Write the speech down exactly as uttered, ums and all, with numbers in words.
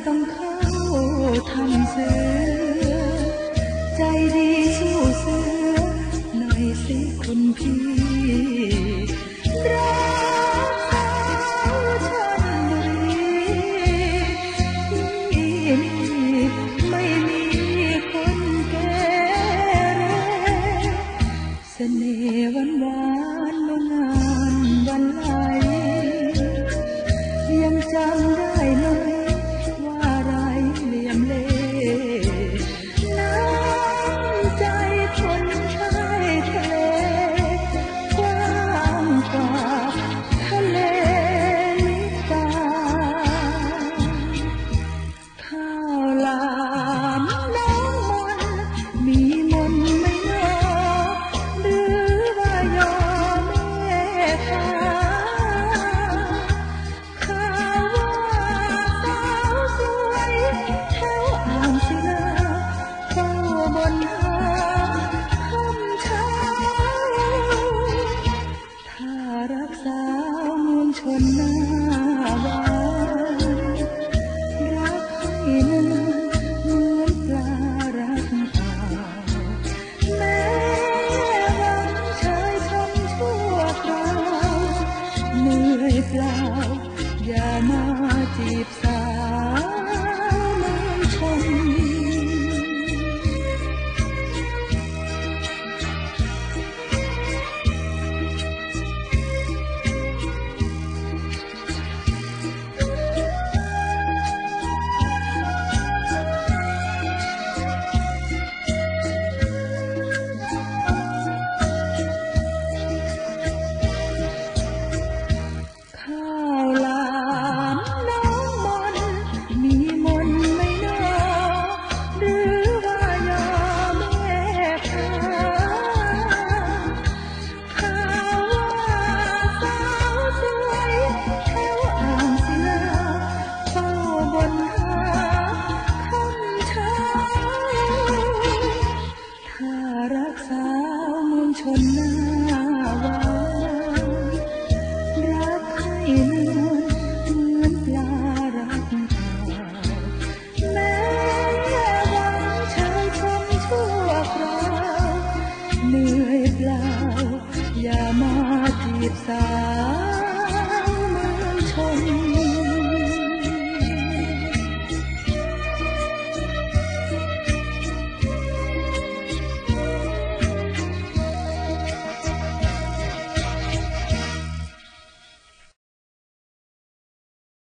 ต้องเข้าทำเสือใจดีสู้เสือหน่อยสิคุณพี่รักสาวชลบุรีที่นี่ไม่มีคนแก่เรเสน่ห์หวานหวานเมื่องานวันไหลยังจำได้ไหมว่าไรเหลี่ยมเล่น้ำใจคนชายทะเลกว้างกว่าทะเลลิบตาข้าวหลามน้องมันมีมนต์ไม่น้อหรือว่ายอมแม่ฟ้าข่าวว่าสาวสวยแถวอ่างศิลาเฝ้าบนหาค่ำเช้าถ้ารักสาวมวลชนหน้าหวานรักให้นานเหมือนปลารักอ่าวแม้หวังชายชมชั่วคราวเหนื่อยเปล่าอย่ามาจีบสา